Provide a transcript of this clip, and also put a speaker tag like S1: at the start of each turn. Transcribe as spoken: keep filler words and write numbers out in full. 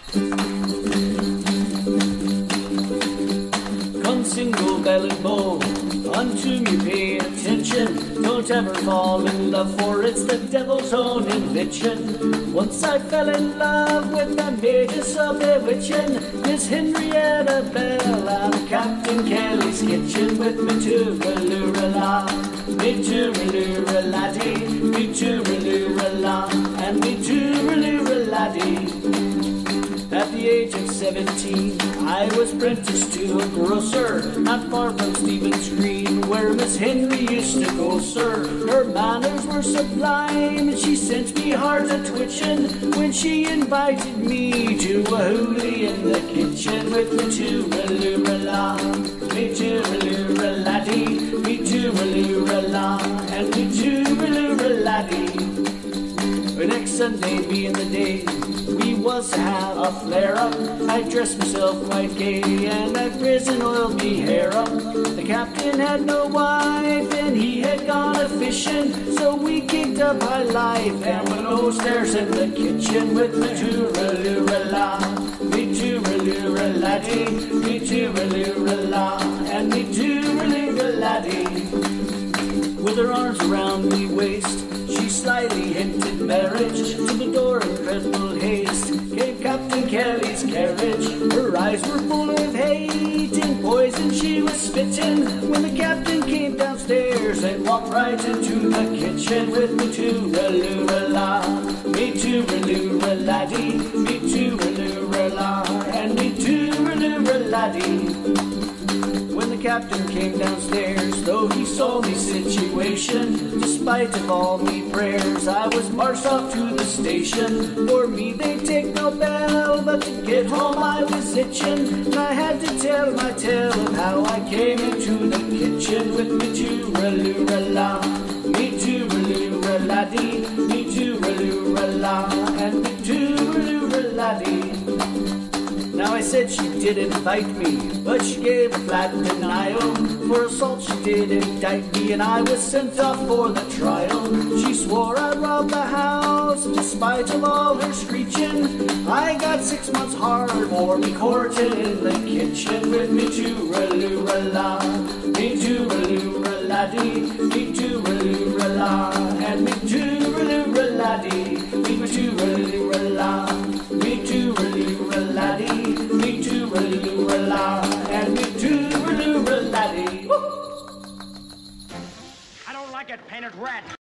S1: Come single-bellied bow, unto me pay attention. Don't ever fall in love, for it's the devil's own invention. Once I fell in love with the magus of bewitching Miss Henrietta Bell out of Captain Kelly's kitchen. With me to-ra-loo-ra-la, me to-ra-loo-ra-la-dee, me to-ra-loo-ra-la, and me to-ra-loo-ra-la-dee. At the age of seventeen, I was apprenticed to a grocer, not far from Stephen's Green, where Miss Henry used to go, sir. Her manners were sublime, and she sent me heart a-twitching when she invited me to a hoolie in the kitchen. With me to-ra-loo-ra-la, me to-ra-loo-ra-la-dee, me to-ra-loo-ra-la, and me to-ra-loo-ra-la-dee. The next Sunday being the day we was to have a flare-up, I dressed myself quite gay and I prison oiled me hair up. The captain had no wife and he had gone a-fishing, so we kicked up high life and went upstairs in the kitchen. With me to-ra-loo-ra-la, me to-ra-loo-ra-la-dee, me to-ra-loo-ra-la, and me to-ra-loo-ra-la-dee. With her arms around me waist, she slyly hinted marriage. To the door in dreadful haste came Captain Kelly's carriage. Her eyes were full of hate and poison she was spitting when the captain came downstairs and walked right into the kitchen. With me to-ra-loo-ra-la, me to-ra-loo-ra-la-dee, me to-ra-loo-ra-la, and me to-ra-loo-ra-la-dee. When the captain came downstairs, though he saw me situation, despite of all me prayers, I was marched off to the station. For me they take no bell, but to get home I was itching, and I had to tell my tale of how I came into the kitchen. With me to-ra-loo-ra-la, me to-ra-loo-ra-la-dee, me to-ra-loo-ra-la, and me to-ra-loo-ra-la-dee. Now I said she did invite me, but she gave a flat denial. For assault she did indict me, and I was sent off for the trial. She swore I'd robbed the house, despite of all her screeching. I got six months hard for me Courtin in the kitchen. With me to-ra-loo-ra-la, me to-ra-loo-ra-la-dee, me to-ra-loo-ra-la, and me to-ra-loo-ra-la-dee, me to-ra-loo-ra-la, me to-ra-loo-ra-la-dee, me to-ra-loo-ra-la, and me to-ra-loo-ra-la-dee.
S2: I don't like it, painted rat.